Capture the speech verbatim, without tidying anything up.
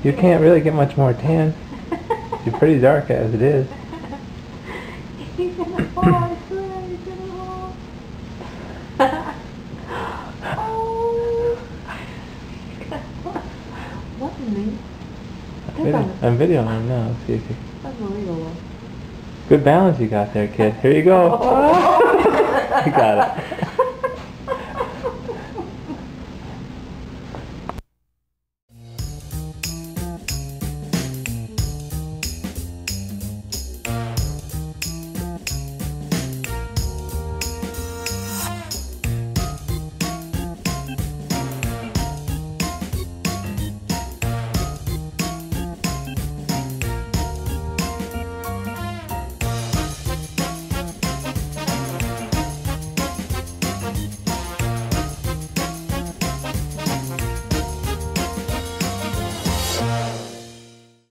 You can't really get much more tan. You're pretty dark as it is. He's gonna fall, I swear, he's gonna fall. Oh. What in me? Video, I'm videoing him now. See if you... Unbelievable. Good balance you got there, kid. Here you go. You got it.